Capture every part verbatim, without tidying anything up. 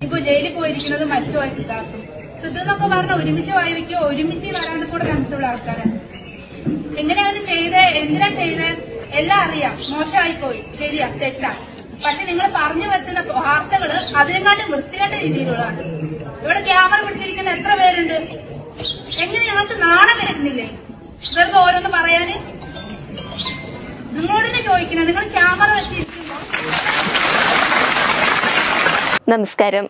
ഇപ്പൊ ജയിലിൽ പോയിരിക്കുന്നത് മരിച്ചുപോയ സിദ്ധാർത്ഥം. സിദ്ധു എന്നൊക്കെ പറഞ്ഞ ഒരുമിച്ച് വായിക്കോ ഒരുമിച്ച് വരാണ്ട് കൂടെ കണ്ടിട്ടുള്ള ആൾക്കാരാണ്. എങ്ങനെയാണ് ചെയ്ത്, എന്തിനാ ചെയ്ത് എല്ലാം അറിയാം. മോശമായിപ്പോയി, ശരിയാ, തെറ്റാ. പക്ഷെ നിങ്ങൾ പറഞ്ഞു വരുത്തുന്ന വാർത്തകള് അതിനെക്കാട്ടും വൃത്തികെട്ട രീതിയിലുള്ളതാണ്. ഇവിടെ ക്യാമറ പിടിച്ചിരിക്കുന്ന എത്ര പേരുണ്ട്? എങ്ങനെ ഞങ്ങൾക്ക് നാണം വരുന്നില്ലേ വെറുതെ ഓരോന്ന് പറയാന്? നിങ്ങളോട് തന്നെ ചോദിക്കുന്നത്, നിങ്ങൾ ക്യാമറ വെച്ചിരിക്കുമ്പോ. നമസ്കാരം.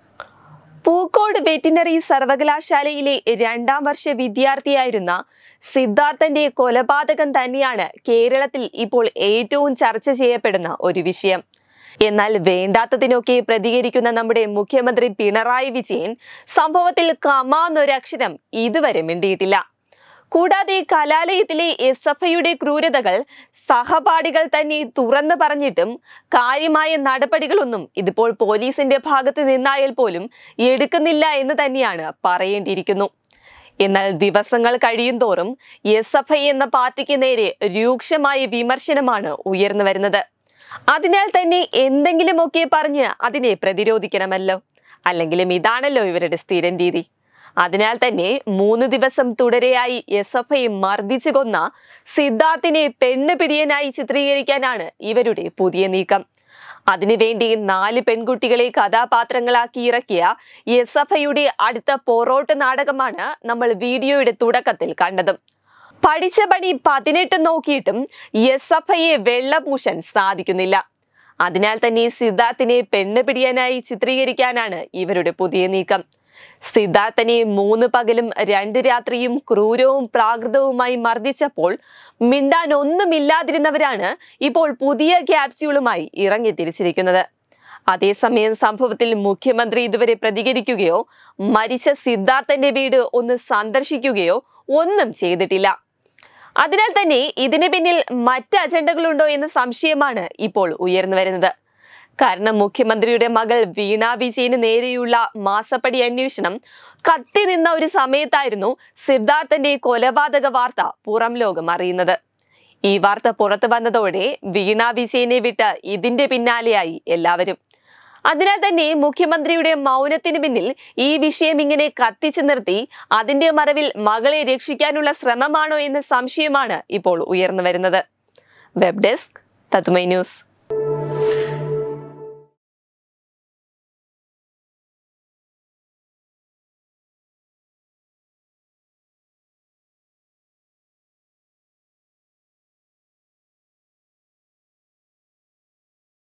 പൂക്കോട് വെറ്റിനറി സർവകലാശാലയിലെ രണ്ടാം വർഷ വിദ്യാർത്ഥിയായിരുന്ന സിദ്ധാർത്ഥന്റെ കൊലപാതകം തന്നെയാണ് കേരളത്തിൽ ഇപ്പോൾ ഏറ്റവും ചർച്ച ചെയ്യപ്പെടുന്ന ഒരു വിഷയം. എന്നാൽ വേണ്ടാത്തതിനൊക്കെ പ്രതികരിക്കുന്ന നമ്മുടെ മുഖ്യമന്ത്രി പിണറായി വിജയൻ സംഭവത്തിൽ കമാന്നൊരക്ഷരം ഇതുവരെ മിണ്ടിയിട്ടില്ല. കൂടാതെ കലാലയത്തിലെ എസ് എഫ് ഐയുടെ ക്രൂരതകൾ സഹപാഠികൾ തന്നെ തുറന്നു പറഞ്ഞിട്ടും കാര്യമായ നടപടികളൊന്നും ഇതിപ്പോൾ പോലീസിന്റെ ഭാഗത്ത് നിന്നായാൽ പോലും എടുക്കുന്നില്ല എന്ന് തന്നെയാണ് പറയേണ്ടിയിരിക്കുന്നു. എന്നാൽ ദിവസങ്ങൾ കഴിയും തോറും എസ് എഫ് ഐ എന്ന പാർട്ടിക്ക് നേരെ രൂക്ഷമായ വിമർശനമാണ് ഉയർന്നു വരുന്നത്. അതിനാൽ തന്നെ എന്തെങ്കിലുമൊക്കെ പറഞ്ഞ് അതിനെ പ്രതിരോധിക്കണമല്ലോ. അല്ലെങ്കിലും ഇതാണല്ലോ ഇവരുടെ സ്ഥിരം രീതി. അതിനാൽ തന്നെ മൂന്ന് ദിവസം തുടരെയായി എസ് എഫ് ഐ മർദ്ദിച്ചു കൊന്ന സിദ്ധാർത്ഥിനെ പെണ്ണുപിടിയനായി ചിത്രീകരിക്കാനാണ് ഇവരുടെ പുതിയ നീക്കം. അതിനുവേണ്ടി നാല് പെൺകുട്ടികളെ കഥാപാത്രങ്ങളാക്കി ഇറക്കിയ എസ് എഫ് ഐയുടെ അടുത്ത പൊറോട്ട് നാടകമാണ് നമ്മൾ വീഡിയോയുടെ തുടക്കത്തിൽ കണ്ടത്. പഠിച്ച പണി പതിനെട്ട് നോക്കിയിട്ടും എസ് എഫ് ഐയെ വെള്ളപൂശാൻ സാധിക്കുന്നില്ല. അതിനാൽ തന്നെ സിദ്ധാർത്ഥിനെ പെണ്ണുപിടിയനായി ചിത്രീകരിക്കാനാണ് ഇവരുടെ പുതിയ നീക്കം. സിദ്ധാർത്ഥനെ മൂന്ന് പകലും രണ്ട് രാത്രിയും ക്രൂരവും പ്രാകൃതവുമായി മർദ്ദിച്ചപ്പോൾ മിണ്ടാൻ ഒന്നുമില്ലാതിരുന്നവരാണ് ഇപ്പോൾ പുതിയ ക്യാപ്സ്യൂളുമായി ഇറങ്ങി തിരിച്ചിരിക്കുന്നത്. അതേസമയം സംഭവത്തിൽ മുഖ്യമന്ത്രി ഇതുവരെ പ്രതികരിക്കുകയോ മരിച്ച സിദ്ധാർത്ഥന്റെ വീട് ഒന്ന് സന്ദർശിക്കുകയോ ഒന്നും ചെയ്തിട്ടില്ല. അതിനാൽ തന്നെ ഇതിന് പിന്നിൽ മറ്റ് അജണ്ടകളുണ്ടോ എന്ന സംശയമാണ് ഇപ്പോൾ ഉയർന്നു വരുന്നത്. കാരണം മുഖ്യമന്ത്രിയുടെ മകൾ വീണ വിജയന് നേരെയുള്ള മാസപ്പടി അന്വേഷണം കത്തി നിന്ന ഒരു സമയത്തായിരുന്നു സിദ്ധാർത്ഥന്റെ കൊലപാതക വാർത്ത പുറം ലോകം അറിയുന്നത്. ഈ വാർത്ത പുറത്തു വന്നതോടെ വീണ വിജയനെ വിട്ട് ഇതിന്റെ പിന്നാലെയായി എല്ലാവരും. അതിനാൽ തന്നെ മുഖ്യമന്ത്രിയുടെ മൗനത്തിന് പിന്നിൽ ഈ വിഷയം ഇങ്ങനെ കത്തിച്ചു നിർത്തി അതിന്റെ മറവിൽ മകളെ രക്ഷിക്കാനുള്ള ശ്രമമാണോ എന്ന സംശയമാണ് ഇപ്പോൾ ഉയർന്നു വരുന്നത്. വെബ് ഡെസ്ക് തത്തുമൈ ന്യൂസ്.